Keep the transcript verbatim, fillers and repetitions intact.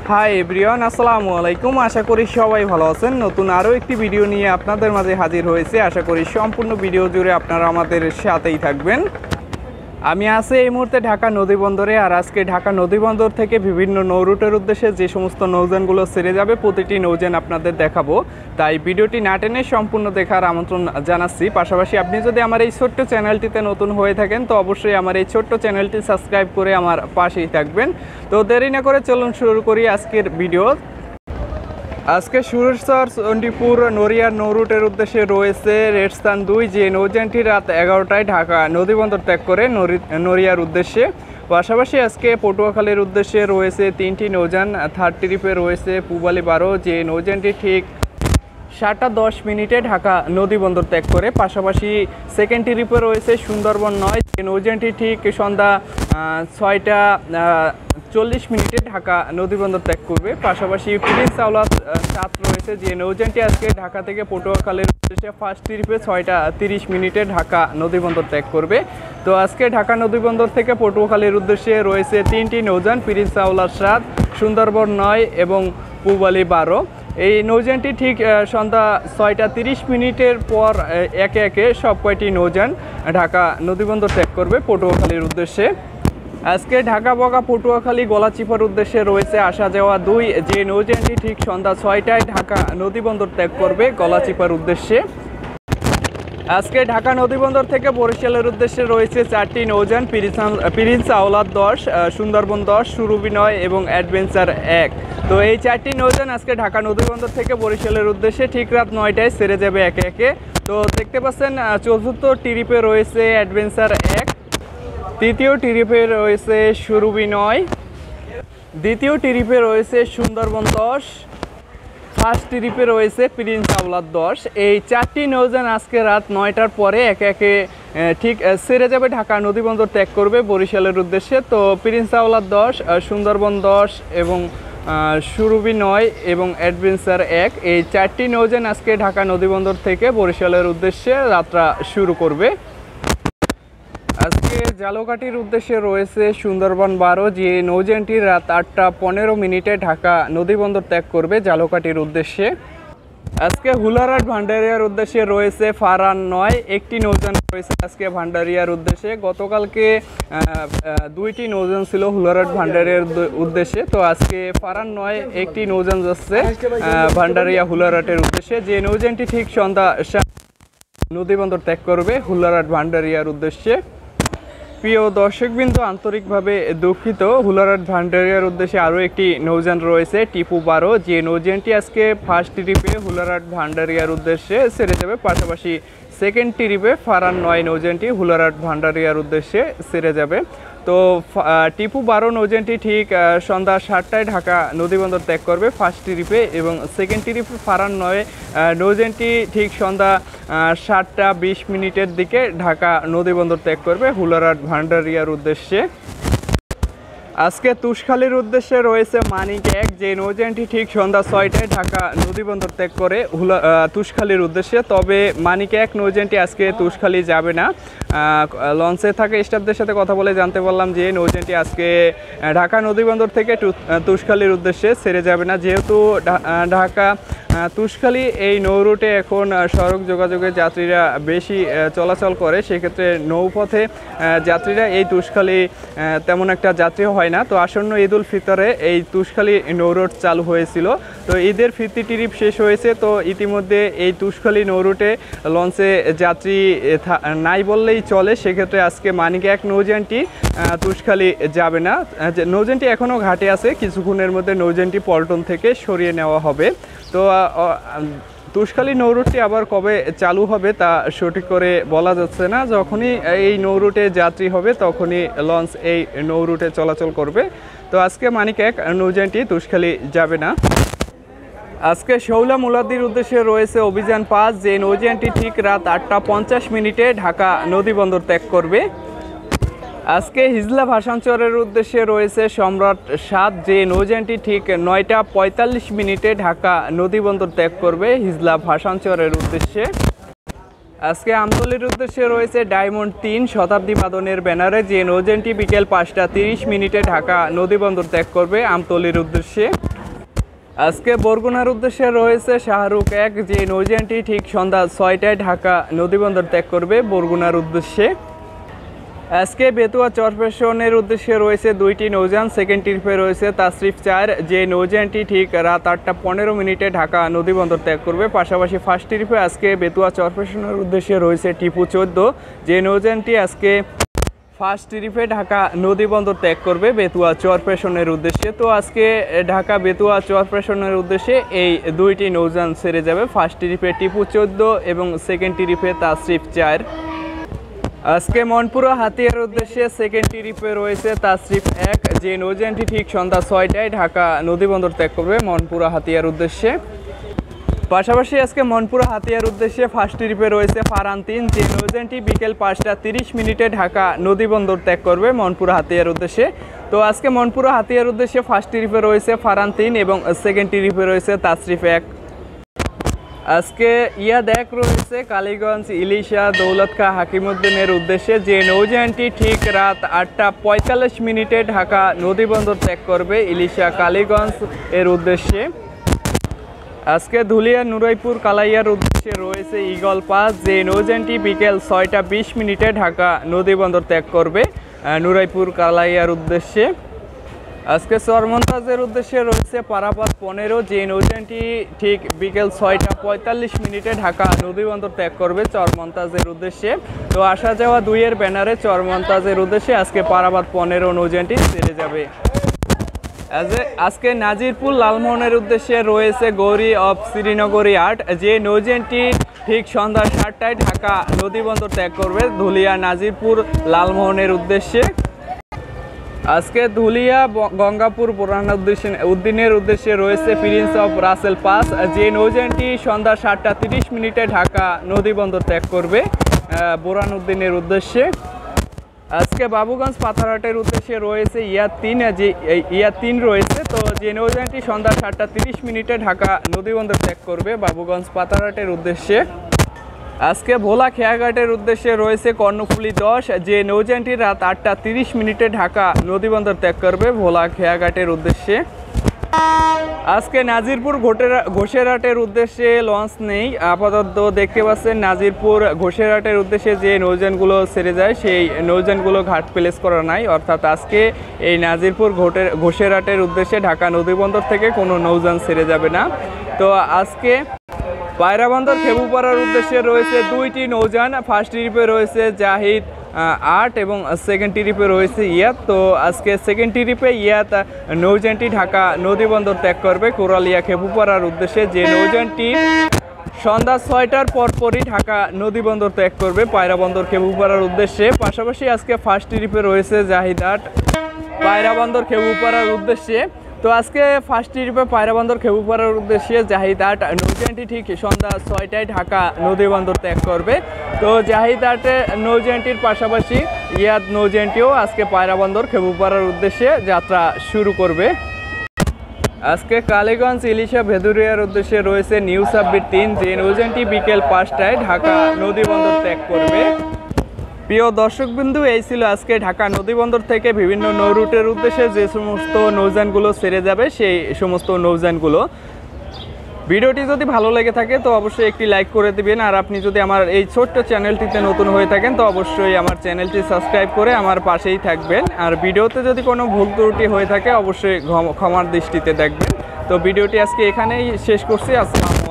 Hi everyone, আসসালামু আলাইকুম। আশা করি সবাই ভালো আছেন। নতুন আরও একটি ভিডিও নিয়ে আপনাদের মাঝে হাজির হয়েছে। আশা করি সম্পূর্ণ ভিডিও জুড়ে আপনারা আমাদের সাথেই থাকবেন। আমি আছি এই মুহূর্তে ঢাকা নদীবন্দরে। আর আজকে ঢাকা নদীবন্দর থেকে বিভিন্ন নৌরুটের উদ্দেশ্যে যে সমস্ত নৌযানগুলো ছেড়ে যাবে প্রতিটি নৌযান আপনাদের দেখাবো। তাই ভিডিওটি না টেনে সম্পূর্ণ দেখার আমন্ত্রণ জানাচ্ছি। পাশাপাশি আপনি যদি আমার এই ছোট্ট চ্যানেলটিতে নতুন হয়ে থাকেন তো অবশ্যই আমার এই ছোট্ট চ্যানেলটি সাবস্ক্রাইব করে আমার পাশেই থাকবেন। তো দেরি না করে চলুন শুরু করি আজকের ভিডিও। আজকে সুরেশ্বর চণ্ডীপুর নড়িয়ার নৌরুটের উদ্দেশ্যে রয়েছে রেডসান দুই, যে নৌযানটি রাত এগারোটায় ঢাকা নদীবন্দর ত্যাগ করে নড়িয়ার উদ্দেশ্যে। পাশাপাশি আজকে পটুয়াখালীর উদ্দেশ্যে রয়েছে তিনটি নৌযান। থার্ড ট্রিপে রয়েছে পূবালী বারো, যে নৌযানটি ঠিক সাতটা দশ মিনিটে ঢাকা নদীবন্দর ত্যাগ করে। পাশাপাশি সেকেন্ড ট্রিপে রয়েছে সুন্দরবন নয়, যে নৌযানটি ঠিক সন্ধ্যা ছয়টা চল্লিশ মিনিটে ঢাকা নদীবন্দর ত্যাগ করবে। পাশাপাশি প্রিন্স আওলাদ সাত রয়েছে, যে নৌযানটি আজকে ঢাকা থেকে পটুয়াখালীর উদ্দেশ্যে ফার্স্ট ট্রিপে ছয়টা তিরিশ মিনিটে ঢাকা নদীবন্দর ত্যাগ করবে। তো আজকে ঢাকা নদীবন্দর থেকে পটুয়াখালীর উদ্দেশ্যে রয়েছে তিনটি নৌযান, প্রিন্স আওলাদ সাত, সুন্দরবন নয় এবং পূবালী বারো। এই নৌযানটি ঠিক সন্ধ্যা ছয়টা তিরিশ মিনিটের পর একে একে সব কয়টি নৌযান ঢাকা নদীবন্দর ত্যাগ করবে পটুয়াখালীর উদ্দেশ্যে। আজকে ঢাকা বগা পটুয়াখালী গলাচিপার উদ্দেশ্যে রয়েছে আসা যাওয়া দুই, যে নৌযানটি ঠিক সন্ধ্যা ছয়টায় ঢাকা নদীবন্দর ত্যাগ করবে গলাচিপার উদ্দেশ্যে। আজকে ঢাকা নদীবন্দর থেকে বরিশালের উদ্দেশ্যে রয়েছে চারটি নৌযান, প্রিন্স আওলাদ দশ, সুন্দরবন দশ, সুরভি নয় এবং অ্যাডভেঞ্চার এক। তো এই চারটি নৌযান আজকে ঢাকা নদীবন্দর থেকে বরিশালের উদ্দেশ্যে ঠিক রাত নয়টায় ছেড়ে যাবে একে একে। তো দেখতে পাচ্ছেন চতুর্থ ট্রিপে রয়েছে অ্যাডভেঞ্চার এক, তৃতীয় ট্রিপে রয়েছে সুরভি নয়, দ্বিতীয় ট্রিপে রয়েছে সুন্দরবন দশ, ফার্স্ট ট্রিপে রয়েছে প্রিন্স আওলাদ দশ। এই চারটি নৌযান আজকে রাত নয়টার পরে একে একে ঠিক ছেড়ে যাবে ঢাকা নদীবন্দর ত্যাগ করবে বরিশালের উদ্দেশ্যে। তো প্রিন্স আওলাদ দশ, সুন্দরবন দশ এবং সুরভি নয় এবং অ্যাডভেঞ্চার এক, এই চারটি নৌযান আজকে ঢাকা নদীবন্দর থেকে বরিশালের উদ্দেশ্যে যাত্রা শুরু করবে। আজকে জালকাঠির উদ্দেশ্যে রয়েছে সুন্দরবন বারো, যে নৌযানটি রাত আটটা পনেরো মিনিটে ঢাকা নদীবন্দর ত্যাগ করবে জালকাঠির উদ্দেশ্যে। আজকে হুলারহাট ভান্ডারিয়ার উদ্দেশ্যে রয়েছে ফারান নয়, একটি নৌযান রয়েছে আজকে ভান্ডারিয়ার উদ্দেশ্যে। গতকালকে দুইটি নৌযান ছিল হুলারহাট ভান্ডারিয়ার উদ্দেশ্যে। তো আজকে ফারান নয় একটি নৌযান যাচ্ছে ভান্ডারিয়া হুলারহাটের উদ্দেশ্যে, যে নৌযানটি ঠিক সন্ধ্যা নদীবন্দর ত্যাগ করবে হুলারহাট ভান্ডারিয়ার উদ্দেশ্যে। প্রিয় দর্শকবৃন্দ, আন্তরিকভাবে দুঃখিত, হুলারহাট ভান্ডারিয়ার উদ্দেশ্যে আরও একটি নৌযান রয়েছে টিপু বারো, যে নৌযানটি আজকে ফার্স্ট ট্রিপে হুলারহাট ভান্ডারিয়ার উদ্দেশ্যে ছেড়ে যাবে। পাশাপাশি সেকেন্ড ট্রিপে ফারান নয় নৌযানটি হুলারহাট ভান্ডারিয়ার উদ্দেশ্যে ছেড়ে যাবে। তো টিপু বারো নৌযানটি ঠিক সন্ধ্যা সাতটায় ঢাকা নদীবন্দর ত্যাগ করবে ফার্স্ট ট্রিপে, এবং সেকেন্ড ট্রিপে ফারান নয় নৌযানটি ঠিক সন্ধ্যা সাতটা বিশ মিনিটের দিকে ঢাকা নদীবন্দর ত্যাগ করবে হুলারহাট ভান্ডারিয়ার উদ্দেশ্যে। আজকে তুষখালীর উদ্দেশ্যে রয়েছে মানিক এক, যে নৌযানটি ঠিক সন্ধ্যা ছয়টায় ঢাকা নদীবন্দর ত্যাগ করে হুলা তুষখালীর উদ্দেশ্যে। তবে মানিক এক নৌযানটি আজকে তুষখালী যাবে না। লঞ্চে থাকা স্টাফদের সাথে কথা বলে জানতে পারলাম যে নৌযানটি আজকে ঢাকা নদীবন্দর থেকে তুষখালীর উদ্দেশ্যে ছেড়ে যাবে না, যেহেতু ঢাকা তুষখালী এই নৌরুটে এখন সড়ক যোগাযোগে যাত্রীরা বেশি চলাচল করে, সেক্ষেত্রে নৌপথে যাত্রীরা এই তুষখালী তেমন একটা যাত্রী হয় না। তো আসন্ন ঈদ উল ফিতরে এই তুষখালী নৌরুট চালু হয়েছিল। তো ঈদের ফিরতি ট্রিপ শেষ হয়েছে, তো ইতিমধ্যে এই তুষখালী নৌরুটে লঞ্চে যাত্রী নাই বললেই চলে। সেক্ষেত্রে আজকে মানিক এক নৌযানটি তুষখালী যাবে না। নৌযানটি এখনও ঘাটে আছে, কিছুক্ষণের মধ্যে নৌযানটি পল্টন থেকে সরিয়ে নেওয়া হবে। তো তুষখালী নৌরুটটি আবার কবে চালু হবে তা সঠিক করে বলা যাচ্ছে না। যখনই এই নৌরুটে যাত্রী হবে তখনই লঞ্চ এই নৌরুটে চলাচল করবে। তো আজকে মানিক এক নৌযানটি তুষখালী যাবে না। আজকে শৌলা মুলাদ্দির উদ্দেশ্যে রয়েছে অভিযান পাঁচ, যে নৌযানটি ঠিক রাত আটটা পঞ্চাশ মিনিটে ঢাকা নদীবন্দর ত্যাগ করবে। আজকে হিজলা ভাষাঞ্চরের উদ্দেশ্যে রয়েছে সম্রাট সাত, যে নৌযানটি ঠিক নয়টা পঁয়তাল্লিশ মিনিটে ঢাকা নদীবন্দর ত্যাগ করবে হিজলা ভাষাঞ্চরের উদ্দেশ্যে। আজকে আমতলীর উদ্দেশ্যে রয়েছে ডায়মন্ড তিন শতাব্দী বাদনের ব্যানারে, যে নৌযানটি বিকেল পাঁচটা তিরিশ মিনিটে ঢাকা নদীবন্দর ত্যাগ করবে আমতলীর উদ্দেশ্যে। আজকে বরগুনার উদ্দেশ্যে রয়েছে শাহরুখ এক, যে নৌযানটি ঠিক সন্ধ্যা ছয়টায় ঢাকা নদীবন্দর ত্যাগ করবে বরগুনার উদ্দেশ্যে। আজকে বেতুয়া চরপেশনের উদ্দেশ্যে রয়েছে দুইটি নৌযান, সেকেন্ড ট্রিপে রয়েছে তাশরিফ চার, যে নৌযানটি ঠিক রাত আটটা পনেরো মিনিটে ঢাকা নদীবন্দর ত্যাগ করবে। পাশাপাশি ফার্স্ট ট্রিপে আজকে বেতুয়া চরপেশনের উদ্দেশ্যে রয়েছে টিপু চোদ্দ, যে নৌযানটি আজকে ফার্স্ট ট্রিপে ঢাকা নদীবন্দর ত্যাগ করবে বেতুয়া চরপেশনের উদ্দেশ্যে। তো আজকে ঢাকা বেতুয়া চরপেশনের উদ্দেশ্যে এই দুইটি নৌযান ছেড়ে যাবে, ফার্স্ট ট্রিপে টিপু চোদ্দ এবং সেকেন্ড ট্রিপে তাশরিফ চার। আজকে মনপুরা হাতিয়ার উদ্দেশ্যে সেকেন্ড ট্রিপে রয়েছে তাশরিফ এক, যে নৌযানটি ঠিক সন্ধ্যা ছয়টায় ঢাকা নদীবন্দর ত্যাগ করবে মনপুরা হাতিয়ার উদ্দেশ্যে। পাশাপাশি আজকে মনপুরা হাতিয়ার উদ্দেশ্যে ফার্স্ট ট্রিপে রয়েছে ফারান তিন, যে নৌযানটি বিকেল পাঁচটা তিরিশ মিনিটে ঢাকা নদীবন্দর ত্যাগ করবে মনপুরা হাতিয়ার উদ্দেশ্যে। তো আজকে মনপুরা হাতিয়ার উদ্দেশ্যে ফার্স্ট ট্রিপে রয়েছে ফারান তিন এবং সেকেন্ড ট্রিপে রয়েছে তাশরিফ এক। আজকে ইয়াদ এক রয়েছে কালীগঞ্জ ইলিশা দৌলত খা হাকিমউদ্দিনের উদ্দেশ্যে, যে নৌযানটি ঠিক রাত আটটা পঁয়তাল্লিশ মিনিটে ঢাকা নদীবন্দর ত্যাগ করবে ইলিশা কালীগঞ্জ এর উদ্দেশ্যে। আজকে ধুলিয়া নুরাইপুর কালাইয়ার উদ্দেশ্যে রয়েছে ইগল পাস, যে নৌযানটি বিকেল ছয়টা বিশ মিনিটে ঢাকা নদীবন্দর ত্যাগ করবে নুরাইপুর কালাইয়ার উদ্দেশ্যে। আজকে চরমন্তাজের উদ্দেশ্যে রয়েছে পারাপাত পনেরো, যে নৌযানটি ঠিক বিকেল ছয়টা পঁয়তাল্লিশ মিনিটে ঢাকা নদীবন্দর ত্যাগ করবে চরমন্তাজের উদ্দেশ্যে। তো আসা যাওয়া দুইয়ের ব্যানারে চরমন্তাজের উদ্দেশ্যে আজকে পারাপাত পনেরো নৌযানটি ছেড়ে যাবে। আজকে নাজিরপুর লালমোহনের উদ্দেশ্যে রয়েছে গৌরী অফ শ্রীনগরী আট, যে নৌযানটি ঠিক সন্ধ্যা সাতটায় ঢাকা নদীবন্দর ত্যাগ করবে ধুলিয়া নাজিরপুর লালমোহনের উদ্দেশ্যে। আজকে ধুলিয়া গঙ্গাপুর বোরহান উদ্দিনের উদ্দেশ্যে রয়েছে প্রিন্স অফ রাসেল পাস, যে নৌযানটি সন্ধ্যা সাতটা তিরিশ মিনিটে ঢাকা নদীবন্দর ত্যাগ করবে বোরহান উদ্দিনের উদ্দেশ্যে। আজকে বাবুগঞ্জ পাথারহাটের উদ্দেশ্যে রয়েছে ইয়াদ তিন, যে ইয়াদ তিন রয়েছে, তো যে নৌযানটি সন্ধ্যা সাতটা তিরিশ মিনিটে ঢাকা নদীবন্দর ত্যাগ করবে বাবুগঞ্জ পাথারহাটের উদ্দেশ্যে। আজকে ভোলা খেয়াঘাটের উদ্দেশ্যে রয়েছে কর্ণফুলী দশ, যে নৌযানটি রাত আটটা তিরিশ মিনিটে ঢাকা নদীবন্দর ত্যাগ করবে ভোলা খেয়াঘাটের উদ্দেশ্যে। আজকে নাজিরপুর ঘোষেরহাটের উদ্দেশ্যে লঞ্চ নেই আপাতত, দেখতে পাচ্ছেন নাজিরপুর ঘোষেরহাটের উদ্দেশ্যে যে নৌযানগুলো ছেড়ে যায় সেই নৌযানগুলো ঘাট প্লেস করা নাই, অর্থাৎ আজকে এই নাজিরপুর ঘোষেরহাটের উদ্দেশ্যে ঢাকা নদীবন্দর থেকে কোনো নৌযান ছেড়ে যাবে না। তো আজকে পায়রাবন্দর খেপুপাড়ার উদ্দেশ্যে রয়েছে দুইটি নৌযান, ফার্স্ট ট্রিপে রয়েছে জাহিদ আট এবং সেকেন্ড ট্রিপে রয়েছে ইয়াত। তো আজকে সেকেন্ড ট্রিপে ইয়াত নৌযানটি ঢাকা নদীবন্দর ত্যাগ করবে কোরালিয়া খেপুপাড়ার উদ্দেশ্যে, যে নৌযানটি সন্ধ্যা ছয়টার পরপরই ঢাকা নদীবন্দর ত্যাগ করবে পায়রাবন্দর খেপুপাড়ার উদ্দেশ্যে। পাশাপাশি আজকে ফার্স্ট ট্রিপে রয়েছে জাহিদ আট পায়রাবন্দর খেপুপাড়ার উদ্দেশ্যে। তো আজকে ফার্স্ট ট্রিপে পায়রাবন্দর খেপুপাড়ার উদ্দেশ্যে জাহিদ আট নৌযানটি ঠিক সন্ধ্যা ছয়টায় ঢাকা নদীবন্দর ত্যাগ করবে। তো জাহিদ আটে নৌযানটির পাশাপাশি ইয়াদ নৌযানটিও আজকে পায়রাবন্দর খেপুপাড়ার উদ্দেশ্যে যাত্রা শুরু করবে। আজকে কালীগঞ্জ ইলিশা ভেদুরিয়ার উদ্দেশ্যে রয়েছে নিউ সাব্বির তিন, যে নৌযানটি বিকেল পাঁচটায় ঢাকা নদীবন্দর ত্যাগ করবে। প্রিয় দর্শকবিন্দু, এই ছিল আজকে ঢাকা নদীবন্দর থেকে বিভিন্ন নৌ রুটের উদ্দেশ্যে যে সমস্ত নৌযানগুলো ছেড়ে যাবে সেই সমস্ত নৌযানগুলো। ভিডিওটি যদি ভালো লেগে থাকে তো অবশ্যই একটি লাইক করে দিবেন, আর আপনি যদি আমার এই ছোট্ট চ্যানেলটিতে নতুন হয়ে থাকেন তো অবশ্যই আমার চ্যানেলটি সাবস্ক্রাইব করে আমার পাশেই থাকবেন। আর ভিডিওতে যদি কোনো ভুল ত্রুটি হয়ে থাকে অবশ্যই ক্ষমার দৃষ্টিতে দেখবেন। তো ভিডিওটি আজকে এখানেই শেষ করছি। আসসালামু আলাইকুম।